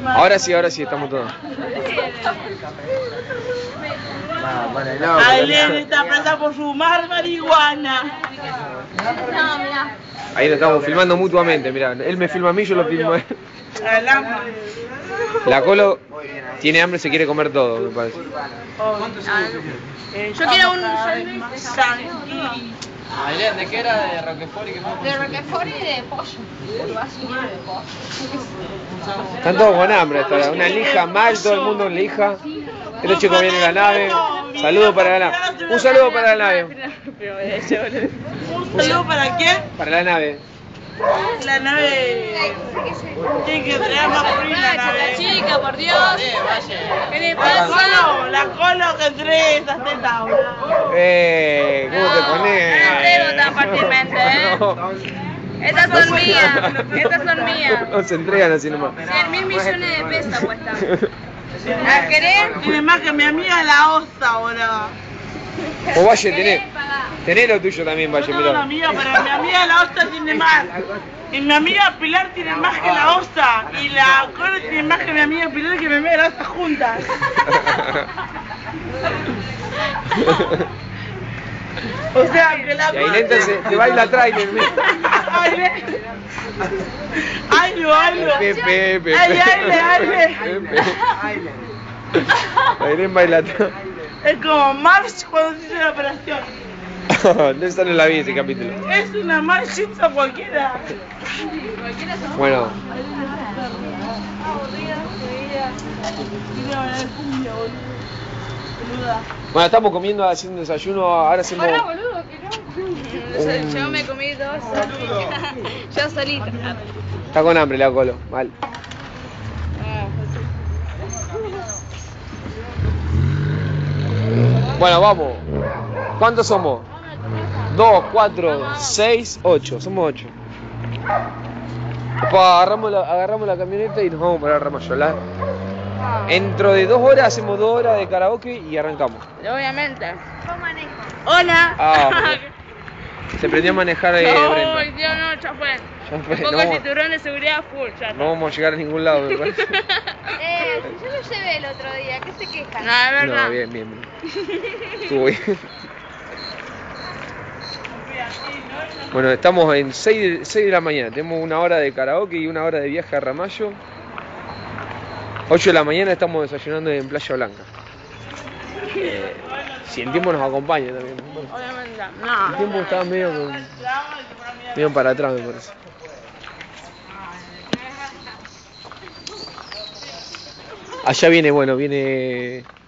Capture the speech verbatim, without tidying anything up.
Ahora sí, ahora sí, estamos todos. Ailén está presa por fumar marihuana. Ahí lo estamos filmando mutuamente, mirá. Él me filma a mí, yo lo filmo a él. La Colo tiene hambre, se quiere comer todo, me parece. Yo quiero un sándwich. Ailén, ¿de qué era? ¿De Roquefort y qué más? De Roquefort y de pollo. Están todos con hambre hasta ahora. Una lija mal, todo el mundo en lija. Este chico viene en la nave. Saludo para la nave. Un saludo para la nave. ¿Un saludo para quién? Para la nave. La nave tiene que traer más frío la nave. Chica, por Dios. ¿Qué le La pasa? Colo, la Colo que trae esas tetas ahora. Eh, ¿cómo te pones? No entrego tan fácilmente, ¿eh? No, Estas son mías. Estas son mías. no se entregan así nomás. cien mil millones de pesos cuestan. ¿La querés? Tiene más que mi amiga la osa ahora. O Valle, tenés, tenés lo tuyo también, Valle, No, la mirá. mía, pero mi amiga la osa tiene más. Y mi amiga Pilar tiene más que la osa. Y la Colo tiene más que mi amiga Pilar y mi amiga la osa juntas. O sea, que la Y Ailén te, se- te baila trailer. Ailén. Ay, lo, ay, lo. Pepe, Pepe. Ay, ay, ay, Pepe. Ailén baila trailer. Es como March cuando se hizo la operación. No, esa no la vi ese capítulo. Es una marchita cualquiera. Bueno, bueno, estamos comiendo, haciendo desayuno, ahora hacemos... Pará, boludo, que no. Yo me comí dos solita. Yo solita. Está con hambre la Colo, mal. Bueno, vamos. ¿Cuántos somos? Dos, cuatro, seis, ocho. Somos ocho. Después agarramos la, agarramos la camioneta y nos vamos para Ramayolá. Dentro de dos horas hacemos dos horas de karaoke y arrancamos. Obviamente. Yo manejo. Hola. Ah, se prendió a manejar eh, No, Brenda. Dios, no, ya fue. Ya fue, Un poco no de vamos- cinturón de seguridad full, ya. No vamos a llegar a ningún lado, me parece. Eh, yo lo llevé el otro día, ¿qué se quejan? No, es verdad. No, bien, bien, bien. Estuvo bien. Bueno, estamos en seis de la mañana. Tenemos una hora de karaoke y una hora de viaje a Ramallo. ocho de la mañana estamos desayunando en Playa Blanca. Eh, si el tiempo nos acompaña también. Bueno, Obviamente. el No. tiempo está medio, medio para atrás, me parece. Allá viene, bueno, viene